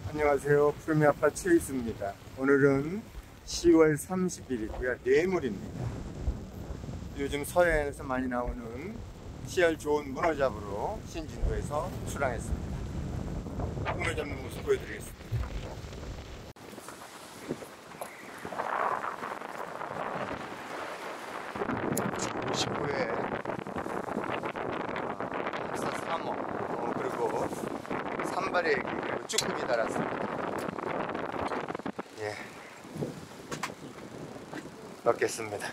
안녕하세요. 푸르미 아빠 최희수입니다. 오늘은 10월 30일이고요. 내물입니다. 요즘 서해안에서 많이 나오는 시알 좋은 문어 잡으러 신진도에서 출항했습니다. 문어 잡는 모습 보여드리겠습니다. 식구에 hamsa 3호 그리고 산발애기 그리고 쭈꾸미 달았습니다. 예, 먹겠습니다.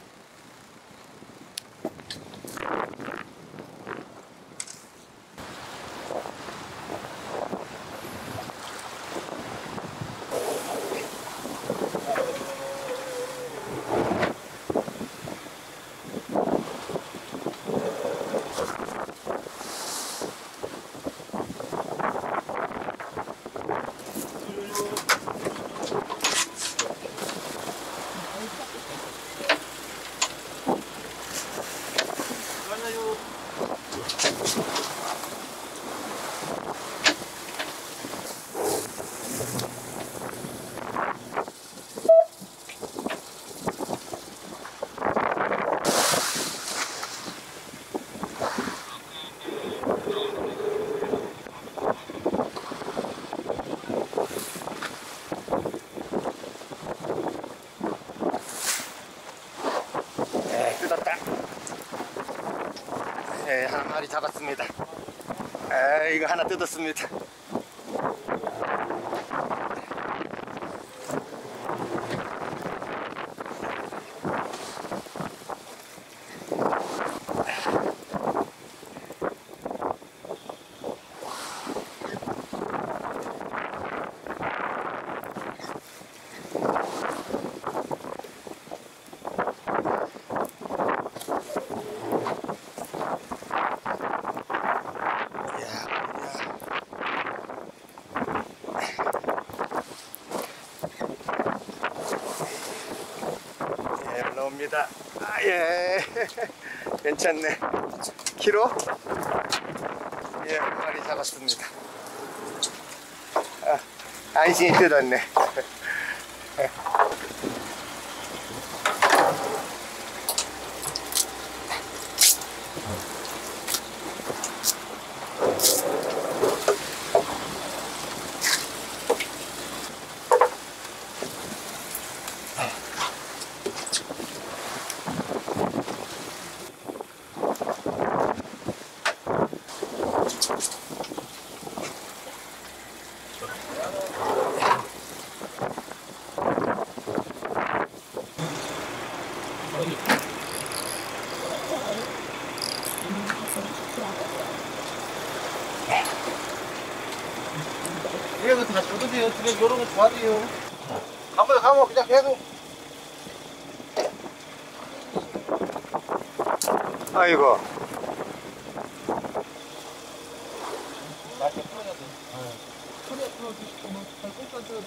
뜯었다. 네, 한 마리 잡았습니다. 이거 하나 뜯었습니다. 올라옵니다. 예, 괜찮네. 키로? 예, 한 마리 잡았습니다. 안심이 뜯었네. 이거 다 줘도돼요. 지금 요런 거 좋아해요. 한번 가면 그냥 계속. 아이고. 맛있게 풀어야 돼. 풀어야 풀어주시고, 꼭 던져.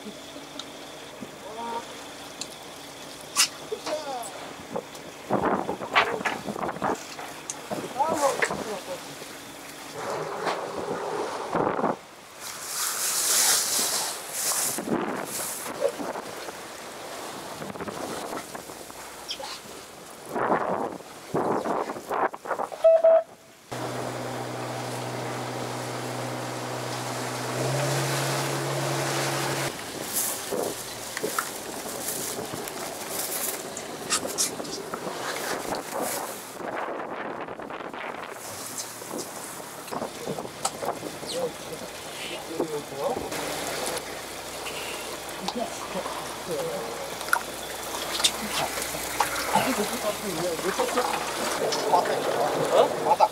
맞아.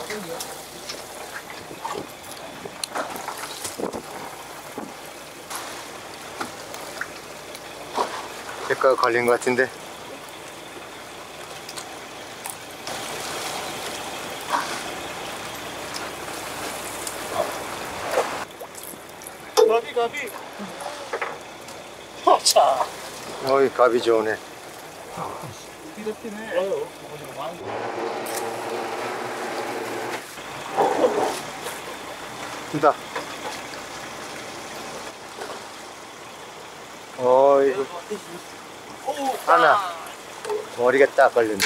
제가 걸린 것 같은데. 가비. 자. 어이, 갑이 좋네. 이렇게 네. 된다. 어이구. 하나. 머리가 딱 걸렸네.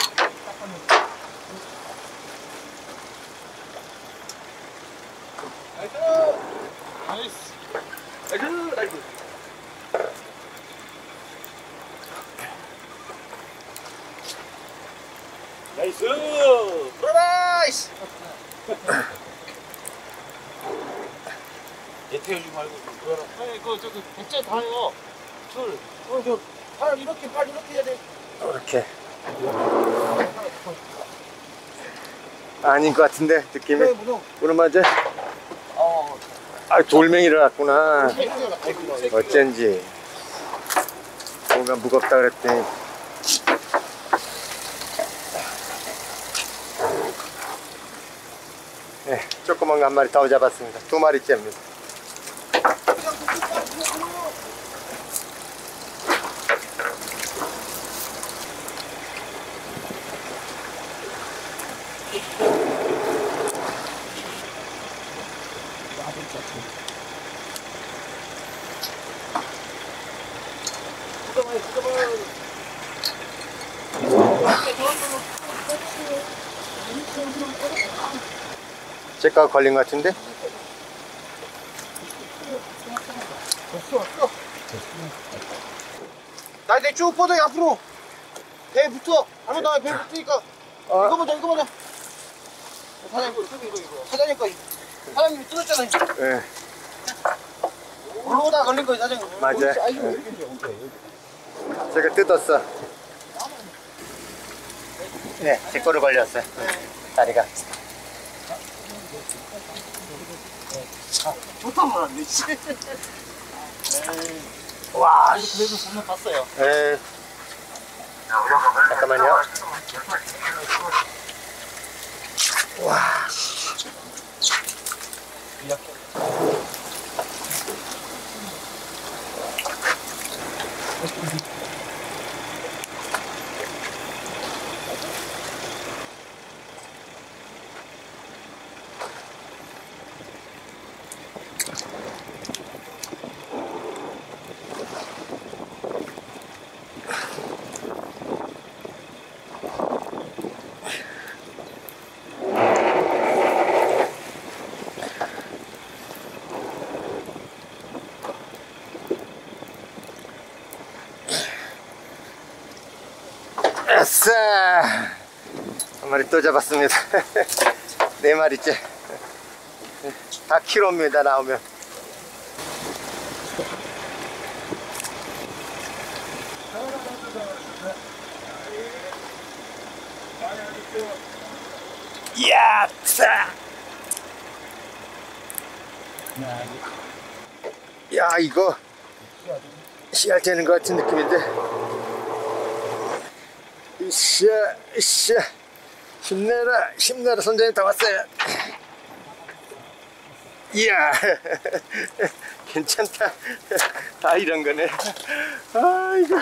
나이스. 나이스. 나이스. 나이스. 나이스. 얘 태우지 말고 그거라. 아니 그거 저기 백제 다요. 줄. 팔 이렇게 해야 돼. 이렇게. 아닌 것 같은데 느낌이. 그래, 문어. 오늘 맞아. 아 돌멩이를 갖구나. 어쩐지 뭔가 무겁다 그랬더니 네, 조그만 거 한 마리 더 잡았습니다. 2마리째입니다. 제가 걸린 것 같은데? 나 이제 쭉 뻗어 앞으로. 배 붙어. 한번 더 배 붙으니까. 이거 보자. 사장님 사장님이 뜯었잖아요. 네. 올라오다 걸린 거예요, 사장님. 맞아. 제가 뜯었어. 네, 제 거로 걸렸어요. 다리가. 좋다 말았네. 와, 그래도 보면 봤어요. 네. 잠깐만요. 와. 아싸! 한 마리 또 잡았습니다. 4마리째. 다 키로입니다, 나오면. 이야! 야, 이거 씨알 되는 것 같은 느낌인데. 이샤 힘내라 선장님 다 왔어요. 이야 괜찮다. 다 이런 거네. 아이고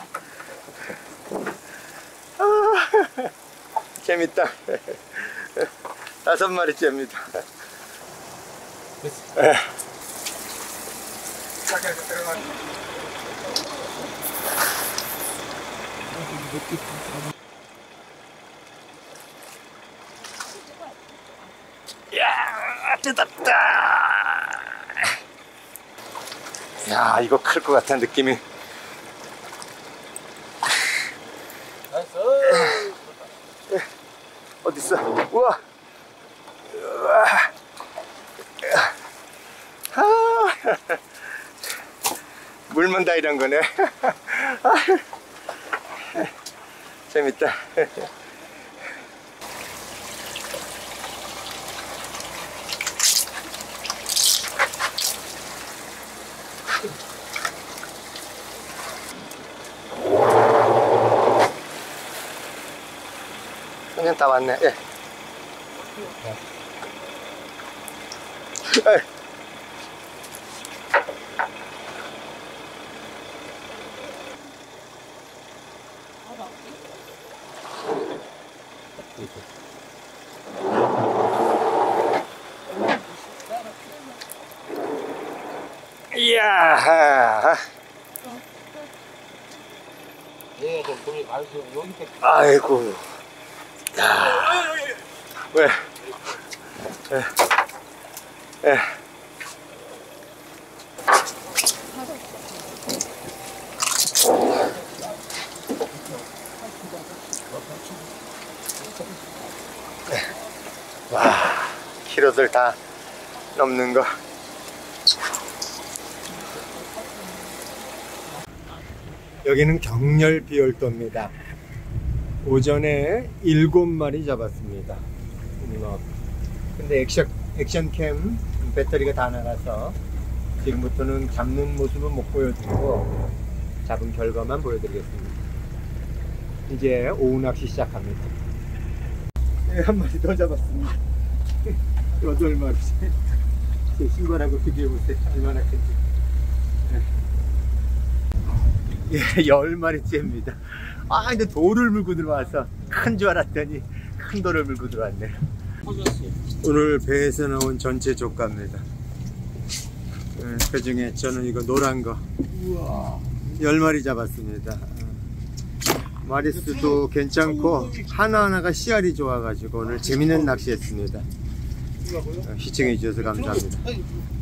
재밌다. 5마리째입니다. 야, 뜯었다. 야, 이거 클 것 같은 느낌이. 어딨어? 우와. 물면 다 이런 거네. 재밌다. 그냥 다 왔네. 예. 이야. 예, 저 돈이 가르쳐 여기까지. 아이고. 야. 왜? 예. 예. 와, 키로들 다 넘는 거. 여기는 경렬 비올도입니다. 오전에 7마리 잡았습니다. 근데 액션캠 배터리가 다 나가서 지금부터는 잡는 모습은 못 보여드리고 잡은 결과만 보여드리겠습니다. 이제 오후 낚시 시작합니다. 네, 한 마리 더 잡았습니다. 8마리. 제 신발하고 비교해보세요. 얼마나 큰지. 예, 10마리째입니다. 아, 근데 돌을 물고 들어와서 큰 줄 알았더니 큰 돌을 물고 들어왔네요. 오늘 배에서 나온 전체 조가입니다. 그 중에 저는 이거 노란 거 10마리 잡았습니다. 마리수도 괜찮고 하나하나가 씨알이 좋아가지고 오늘 재밌는 낚시했습니다. 시청해 주셔서 감사합니다.